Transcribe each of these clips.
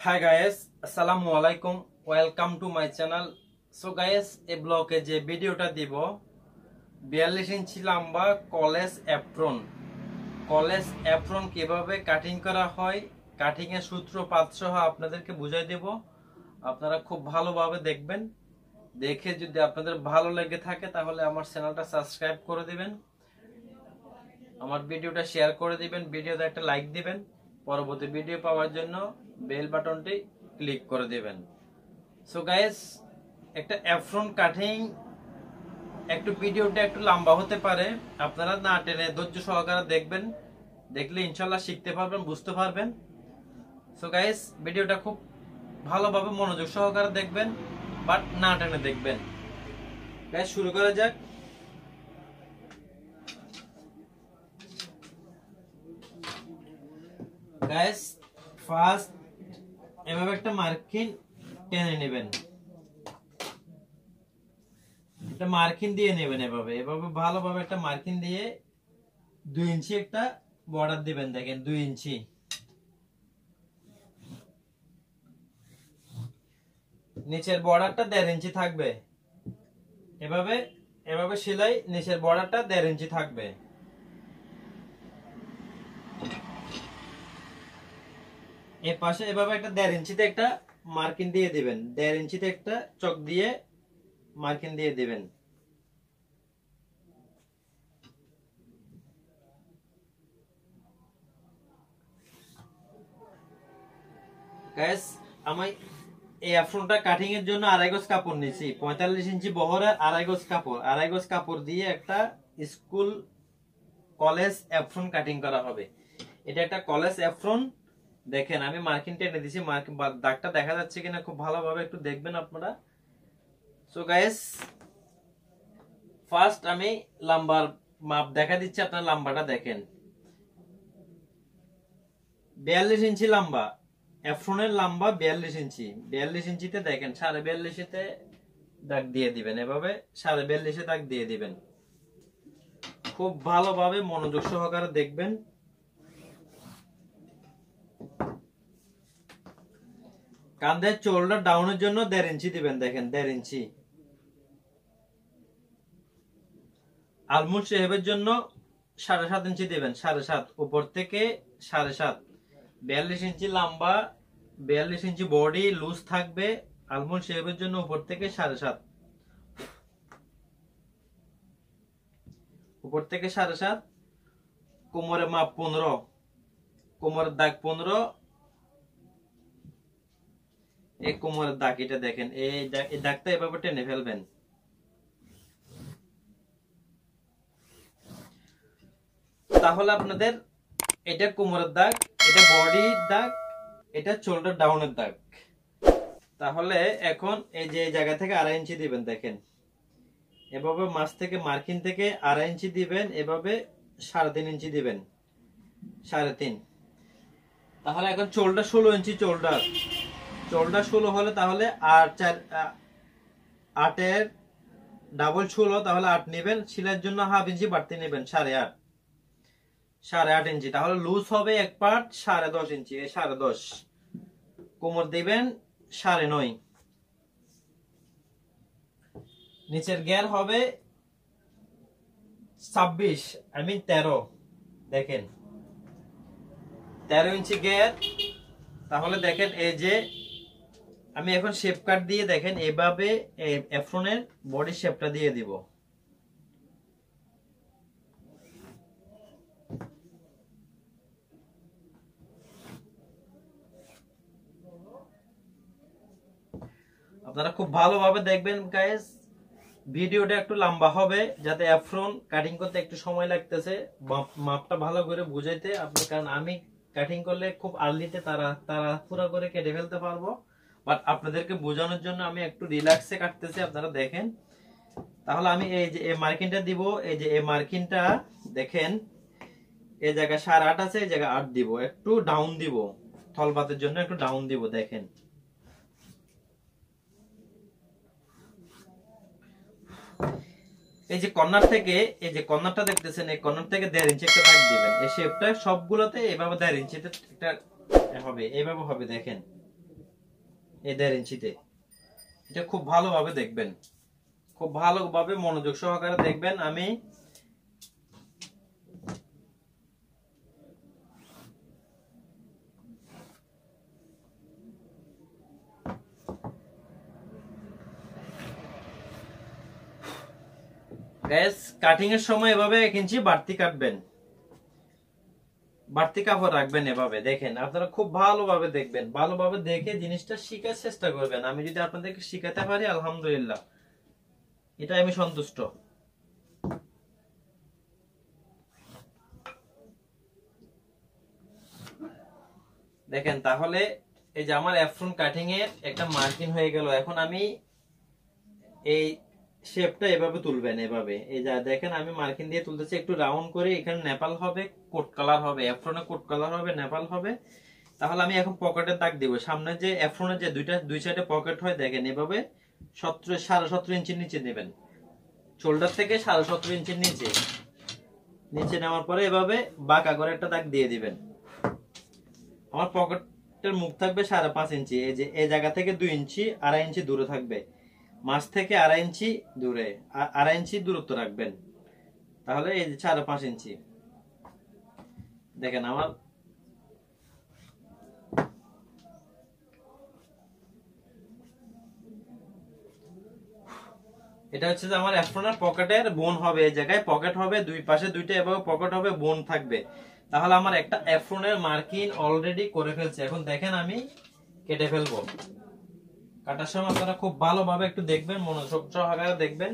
Hi guys, assalamu alaikum. Welcome to my channel. So guys, এই ব্লগে যে ভিডিওটা দিব 42 ইঞ্চি লম্বা কলেজ অ্যাপ্রন কিভাবে কাটিং করা হয়, কাটিং এর সূত্র পাত্রসহ আপনাদেরকে বুঝাই দেব। আপনারা খুব ভালোভাবে দেখবেন। দেখে যদি আপনাদের ভালো লেগে থাকে তাহলে আমার চ্যানেলটা সাবস্ক্রাইব করে দিবেন, আমার ভিডিওটা শেয়ার করে দিবেন, ভিডিওতে একটা লাইক দিবেন। পরবর্তী ভিডিও পাওয়ার জন্য বেল বাটনটি ক্লিক করে দিবেন। সো গাইস, একটা অ্যাপ্রন কাটিং একটু ভিডিওটা একটু লম্বা হতে পারে, আপনারা না টেনে ধৈর্য সহকারে দেখবেন, দেখলে ইনশাআল্লাহ শিখতে পারবেন, বুঝতে পারবেন। সো গাইস, ভিডিওটা খুব ভালোভাবে মনোযোগ সহকারে দেখবেন, বাট না টেনে দেখবেন। গাইস, শুরু করা যাক। গাইস, ফার্স্ট এভাবে একটা মার্কিং টেনে নেবেন, একটা মার্কিং দিয়ে নেবেন, এভাবে ভালোভাবে একটা মার্কিং দিয়ে 2 ইঞ্চি একটা বর্ডার দিবেন। দেখেন 2 ইঞ্চি। নিচের বর্ডারটা 1.5 ইঞ্চি থাকবে। এভাবে সেলাই, নিচের বর্ডারটা 1.5 ইঞ্চি থাকবে। এই পাশে এভাবে একটা 1.5 ইঞ্চিতে একটা মার্কিং দিয়ে দিবেন, 1.5 ইঞ্চিতে একটা চক দিয়ে মার্কিং দিয়ে দিবেন। গাইস, আমি এই অ্যাপ্রনটা কাটিং এর জন্য 2.5 গজ কাপড় নিয়েছি। 45 ইঞ্চি বহরে 2.5 গজ কাপড়, 2.5 গজ কাপড় দিয়ে একটা স্কুল কলেজ অ্যাপ্রন কাটিং করা হবে। এটা একটা কলেজ অ্যাপ্রন। দেখেন আমি মার্কিং টেনে দিয়েছি, মার্কিং দাগটা দেখা যাচ্ছে কিনা খুব ভালোভাবে একটু দেখবেন আপনারা। সো গাইস, ফার্স্ট আমি লম্বার মাপ দেখা দিচ্ছি, আপনারা লম্বাটা দেখেন। 42 ইঞ্চি লম্বা, অ্যাপ্রনের লম্বা 42 ইঞ্চি। 42 ইঞ্চিতে দেখেন 42.5-তে দাগ দিয়ে দিবেন, এভাবে 42.5-এ দাগ দিয়ে দিবেন। খুব ভালোভাবে মনোযোগ সহকারে দেখবেন। কাঁধের চোল্ডার ডাউনের জন্য 1.5 ইঞ্চি দিবেন, দেখেন 1.5 ইঞ্চি। আলমুন্ড শেপের জন্য 7.5 ইঞ্চি দিবেন, 7.5 উপর থেকে 7.5। 42 ইঞ্চি লম্বা, 42 ইঞ্চি বডি লুজ থাকবে। আলমন্ড শেপের জন্য উপর থেকে 7.5, উপর থেকে 7.5। কোমরের মাপ 15, কোমরের দাগ 15। এই কোমরের দাগ এটা দেখেন, এই দাগটা এভাবে টেনে ফেলবেন। তাহলে আপনাদের এটা কোমরের দাগ, এটা বডির দাগ, এটা শোল্ডার ডাউনের দাগ। তাহলে এখন এই যে জায়গা থেকে 2.5 ইঞ্চি দিবেন, দেখেন এভাবে মাছ থেকে মার্কিং থেকে 2.5 ইঞ্চি দিবেন, এভাবে 3.5 ইঞ্চি দিবেন, 3.5। তাহলে এখন শোল্ডার 16 ইঞ্চি, শোল্ডার 16 হলে তাহলে 8-এর ডাবল 16, তাহলে 8 নেবেন। সেলাইয়ের জন্য 1/2 ইঞ্চি বাড়তি নেবেন, 8.5 ইঞ্চি। তাহলে লুজ হবে এক পার্ট 10.5 ইঞ্চি, 10.5। কোমর দিবেন 9.5। নিচের গের হবে 13, দেখেন 13 ইঞ্চি গের। তাহলে দেখেন এই যে আমি এখন শেপ কাট দিয়ে, দেখেন এইভাবে অ্যাপ্রনের বডি শেপটা দিয়ে দিব। আপনারা খুব ভালোভাবে দেখবেন গাইস, ভিডিওটা একটু লম্বা হবে যাতে অ্যাপ্রন কাটিং করতে একটু সময় লাগতেছে, মাপটা ভালো করে বুঝাইতে আপনার। কারণ আমি কাটিং করলে খুব আর্লিতে তাড়াহুড়া করে কেটে ফেলতে পারবো, বাট আপনাদেরকে বোঝানোর জন্য আমি একটু রিল্যাক্সে কাটতেছি, আপনারা দেখেন। তাহলে আমি এই যে এই মার্কিংটা দিব, এই যে এই মার্কিংটা দেখেন এই জায়গা 8.5 আছে, এই জায়গা 8 দিব, একটু ডাউন দিব, থলবাতের জন্য একটু ডাউন দিব। দেখেন এই যে কর্নার থেকে, এই যে কর্নারটা দেখতেছেন, এই কর্নার থেকে 1.5 ইঞ্চি একটা দাগ দিবেন। এই শেপটা সবগুলোতে এভাবে 1.5 ইঞ্চিতে একটা হবে, এইভাবে হবে। দেখেন এই 1.5 ইঞ্চিতে। এটা খুব ভালোভাবে দেখবেন, খুব ভালোভাবে মনোযোগ সহকারে দেখবেন। আমি গ্যাস কাটিং এর সময় এভাবে 1 ইঞ্চি বাড়তি কাটবেন, বাড়তি কাপড় রাখবেন এভাবে। দেখেন আপনারা খুব ভালোভাবে দেখবেন, ভালোভাবে দেখে জিনিসটা শিখার চেষ্টা করবেন। আমি যদি আপনাদেরকে শিখাতে পারি আলহামদুলিল্লাহ, এটা আমি সন্তুষ্ট। দেখেন তাহলে এই যে আমার অ্যাফ্রন কাটিং এর একটা মার্কিং হয়ে গেল। এখন আমি এই শেপটা এভাবে তুলবেন, এভাবে। এই যা দেখেন আমি মার্কিং দিয়ে তুলতেছি, একটু রাউন্ড করে। এখানে নেপাল হবে, কোট কালার হবে, অ্যাফ্রনে কোট কালার হবে, নেপাল হবে। তাহলে আমি এখন পকেটের দাগ দিব। সামনে যে অ্যাফ্রনের যে দুই সাইডে পকেট হয়, দেখেন এভাবে 17.5 ইঞ্চির নিচে নেবেন, শোল্ডার থেকে 17.5 ইঞ্চির নিচে নেওয়ার পরে এভাবে বাঁকা করে একটা দাগ দিয়ে দিবেন। আমার পকেটের মুখ থাকবে 5.5 ইঞ্চি। এই যে এই জায়গা থেকে 2 ইঞ্চি 2.5 ইঞ্চি দূরে থাকবে, মাছ থেকে 2.5 ইঞ্চি দূরে, 2.5 ইঞ্চি দূরত্ব রাখবেন। তাহলে এই যে 5.5 ইঞ্চি। দেখেন আমার এটা হচ্ছে যে আমার অ্যাফ্রনের পকেটের বোন হবে। এই জায়গায় পকেট হবে, দুই পাশে দুইটা এভাবে পকেট হবে, বোন থাকবে। তাহলে আমার একটা অ্যাফ্রনের মার্কিং অলরেডি করে ফেলছে। এখন দেখেন আমি কেটে ফেলবো। কাটার সময় আপনারা খুব ভালোভাবে একটু দেখবেন, মনোযোগ সহকারে দেখবেন।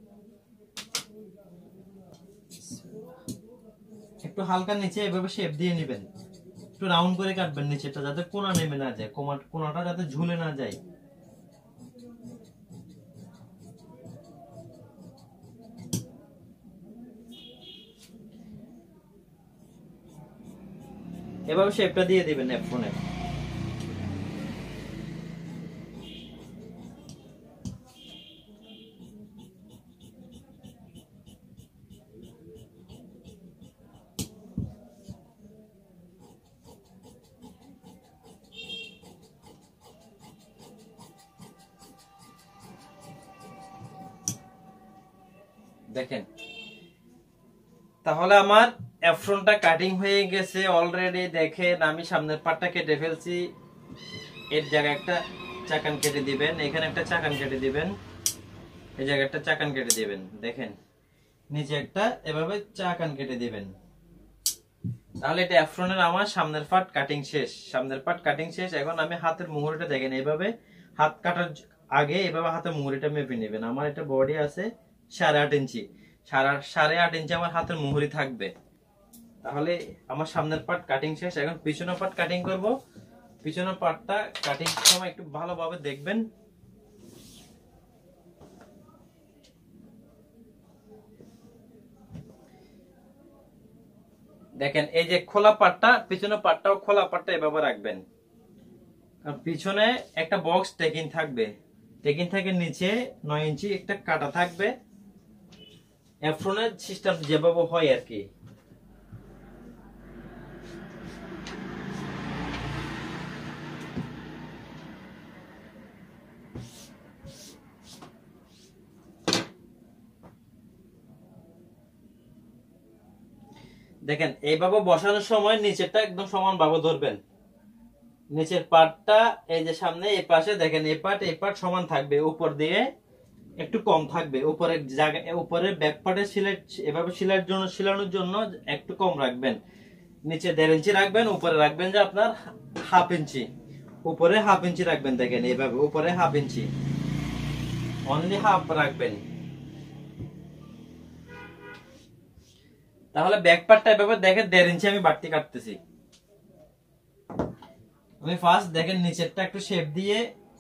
একটু হালকা নিচে এভাবে শেপ দিয়ে নেবেন, একটু রাউন্ড করে কাটবেন নিচেটা, যাতে কোনা নেমে না যায়, কোনাটা যাতে ঝুলে না যায়। এভাবে শেপটা দিয়ে দিবেন অ্যাফ্রনের। দেখেন তাহলে আমার অ্যাফ্রনটা কাটিং হয়ে গেছে অলরেডি। দেখেন আমি সামনের পাটটা কেটে ফেলছি। এর জায়গায় একটা চাকান কেটে দিবেন, এখানে একটা চাকান কেটে দিবেন, এই জায়গায় একটা চাকান কেটে দিবেন। দেখেন নিচে একটা এভাবে চাকান কেটে দিবেন। তাহলে এটা অ্যাফ্রনের আমার সামনের পাট কাটিং শেষ, সামনের পাট কাটিং শেষ। এখন আমি হাতের মুহুরিটা দেখেন, এইভাবে হাত কাটার আগে এভাবে হাতের মুহুরিটা মেপে নেবেন। আমার এটা বডি আছে 8.5 ইঞ্চি, 8.5 ইঞ্চি আমার হাতের মুহুরি থাকবে। তাহলে আমার সামনের পার্ট কাটিং শেষ। এখন পিছনের পার্ট কাটিং করব। পিছনের পার্টটা কাটিং সময় একটু ভালোভাবে দেখবেন। দেখেন এই যে খোলা পার্টটা, পিছনের পার্টটাও খোলা পার্টটা এভাবে রাখবেন। আর পিছনে একটা বক্স টেকিং থাকবে, টেকিং থেকে নিচে 9 ইঞ্চি একটা কাটা থাকবে। অ্যাফ্রনের সিস্টেম যেভাবে হয় আর কি। দেখেন এইভাবে বসানোর সময় নিচেরটা একদম সমান ভাবে ধরবেন। নিচের পার্টটা এই যে সামনে এই পাশে দেখেন, এই পার্ট সমান থাকবে, উপর দিয়ে একটু কম থাকবে। উপরের জায়গা উপরের ব্যাক পার্টে এভাবে সিলানোর জন্য একটু কম রাখবেন। নিচে 1.5 ইঞ্চি রাখবেন, উপরে রাখবেন যে আপনার 1/2 ইঞ্চি, উপরে 1/2 ইঞ্চি রাখবেন। দেখেন এইভাবে উপরে 1/2 ইঞ্চি, অনলি 1/2 রাখবেন। তাহলে ব্যাক পার্টটা এভাবে দেখেন 1.5 ইঞ্চি আমি বাড়তি কাটতেছি। আমি ফার্স্ট দেখেন নিচেরটা একটু শেপ দিয়ে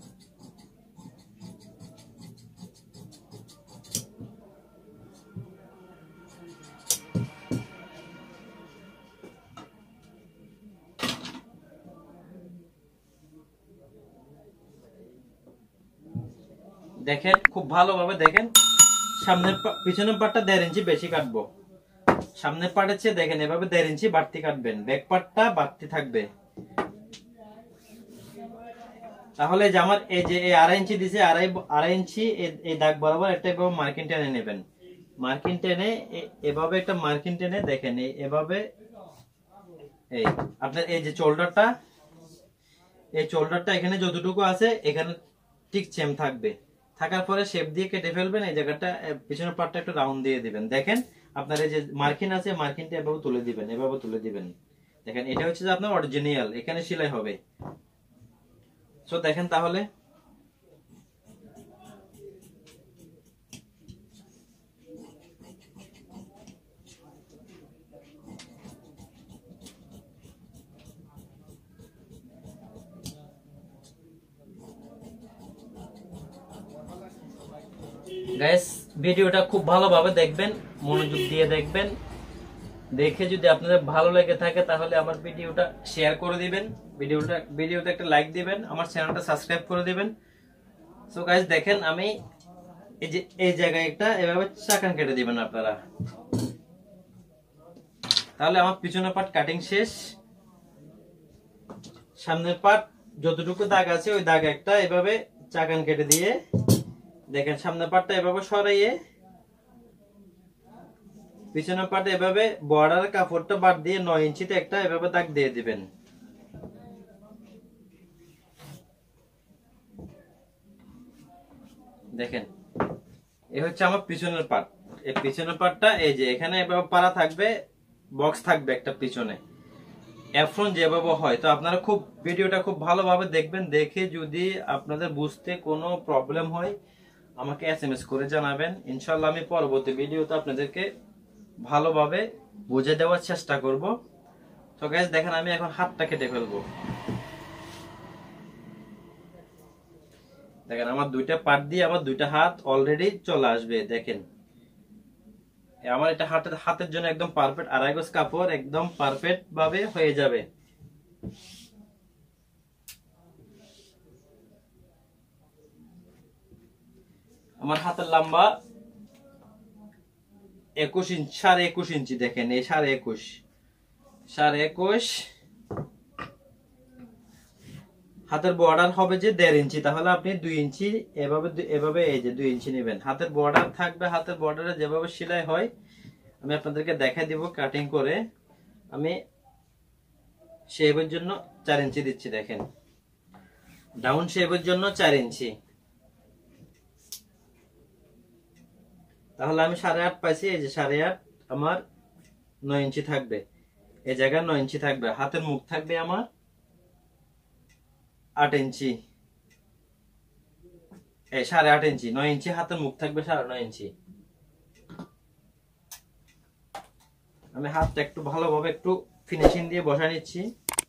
দেখেন, খুব ভালোভাবে দেখেন। সামনের পিছনের পার্টটা 1.5 ইঞ্চি বেশি কাটবো। সামনের পার্টের চেয়ে দেখেন এভাবে 1.5 ইঞ্চি বাড়তি কাটবেন, ব্যাক পার্টটা বাড়তি থাকবে। তাহলে যে আমার এই যে এই 2.5 ইঞ্চি দিছে, আড়াই ইঞ্চি এই দাগ বরাবর একটা এভাবে মার্কিং টেনে নেবেন। মার্কিং টেনে এভাবে একটা মার্কিং টেনে দেখেন এভাবে এই আপনার এই যে শোল্ডারটা, এই শোল্ডারটা এখানে যতটুকু আছে এখানে ঠিক সেম থাকবে। থাকার পরে শেপ দিয়ে কেটে ফেলবেন। এই জায়গাটা পিছনের পার্টটা একটু রাউন্ড দিয়ে দিবেন। দেখেন আপনার এই যে মার্কিং আছে, মার্কিংটা এভাবে তুলে দিবেন, এভাবে তুলে দিবেন। দেখেন এটা হচ্ছে যে আপনার অরিজিনাল, এখানে সেলাই হবে। সো দেখেন তাহলে গাইস, ভিডিওটা খুব ভালোভাবে দেখবেন, মনোযোগ দিয়ে দেখবেন। দেখে যদি আপনাদের ভালো লেগে থাকে তাহলে আমার ভিডিওটা শেয়ার করে দিবেন, ভিডিওতে একটা লাইক দিবেন, আমার চ্যানেলটা সাবস্ক্রাইব করে দিবেন। সো গাইস দেখেন আমি এই যে এই জায়গায় একটা এভাবে চাকান কেটে দিবেন আপনারা। তাহলে আমার পিছনের পার্ট কাটিং শেষ। সামনের পার্ট যতটুকু দাগ আছে ওই দাগ একটা এভাবে চাকান কেটে দিয়ে দেখেন সামনের পার্টটা এভাবে সরাইয়ে পিছনের পার্টে এভাবে বর্ডার কাপড়টা বাদ দিয়ে 9 ইঞ্চিতে একটা এভাবে দাগ দিয়ে দিবেন। দেখেন এই হচ্ছে আমার পিছনের পার্ট। এই পিছনের পার্টটা এই যে এখানে এভাবে পাড়া থাকবে, বক্স থাকবে একটা পিছনে, অ্যাফ্রন যেভাবে হয়। তো আপনারা খুব ভিডিওটা খুব ভালোভাবে দেখবেন। দেখে যদি আপনাদের বুঝতে কোনো প্রবলেম হয় আমাকে SMS করে জানাবেন। ইনশাআল্লাহ আমি পরবর্তী ভিডিওতে আপনাদেরকে ভালোভাবে বুঝে দেওয়ার চেষ্টা করব। তো গাইস দেখেন আমি এখন হাতটা কেটে ফেলবো। দেখেন আমার দুইটা পার্ট দিয়ে আমার দুইটা হাত অলরেডি চলে আসবে। দেখেন আমার এটা হাতের জন্য একদম পারফেক্ট, আড়াই গজ কাপড় একদম পারফেক্ট ভাবে হয়ে যাবে। আমার হাতের লম্বা 21 ইঞ্চি, 21.5 ইঞ্চি। দেখেন এই 21.5 হাতের বর্ডার হবে যে 1.5 ইঞ্চি। তাহলে আপনি 2 ইঞ্চি এভাবে এই যে 2 ইঞ্চি নেবেন। হাতের বর্ডার থাকবে, হাতের বর্ডারে যেভাবে সেলাই হয় আমি আপনাদেরকে দেখাই দিব কাটিং করে। আমি শেপের জন্য 4 ইঞ্চি দিচ্ছি। দেখেন ডাউন শেপের জন্য 4 ইঞ্চি। তাহলে আমি 8.5 পাইছি। এই যে 8.5 আমার 9 ইঞ্চি থাকবে, এই জায়গায় 9 ইঞ্চি থাকবে। হাতের মুখ থাকবে আমার 8 ইঞ্চি, এই 8.5 ইঞ্চি, 9 ইঞ্চি হাতের মুখ থাকবে, 9.5 ইঞ্চি। আমি হাতটা একটু ভালোভাবে একটু ফিনিশিং দিয়ে বসা নিচ্ছি।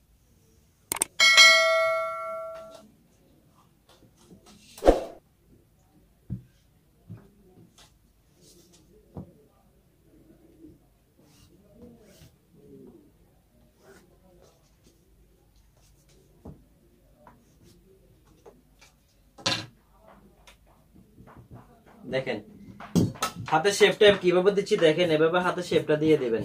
দেখেন হাতের শেপটা কিভাবে দিচ্ছি, দেখেন এভাবে হাতের শেপটা দিয়ে দিবেন।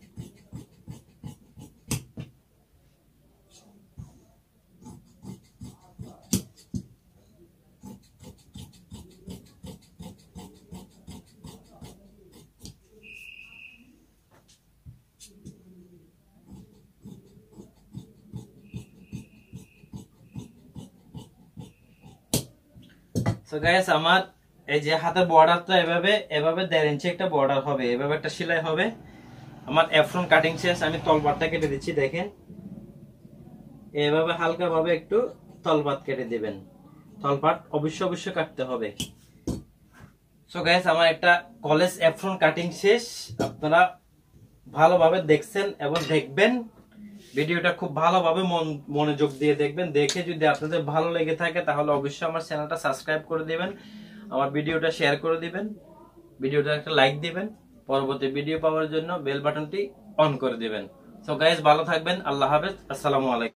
সো গাইস আমার এই যে হাতের বর্ডারটা এভাবে 1.5 ইঞ্চি একটা বর্ডার হবে, এভাবে একটা সেলাই হবে। আমার অ্যাফ্রন কাটিং শেষ। আমি তলপাটটা কেটে দিচ্ছি। দেখেন এভাবে হালকা ভাবে একটু তলপাট কেটে দিবেন। তলপাট অবশ্যই কাটতে হবে। সো গাইস আমার একটা কলেজ অ্যাফ্রন কাটিং শেষ। আপনারা ভালোভাবে দেখছেন এবং দেখবেন। ভিডিওটা খুব ভালোভাবে মনোযোগ দিয়ে দেখবেন। দেখে যদি আপনাদের ভালো লেগে থাকে তাহলে অবশ্যই আমার চ্যানেলটা সাবস্ক্রাইব করে দিবেন, আমার ভিডিওটা শেয়ার করে দিবেন, ভিডিওটা একটা লাইক দিবেন। পরবর্তী ভিডিও পাওয়ার জন্য বেল বাটনটি অন করে দিবেন। সো গাইস ভালো থাকবেন। আল্লাহ হাফেজ। আসসালামু আলাইকুম।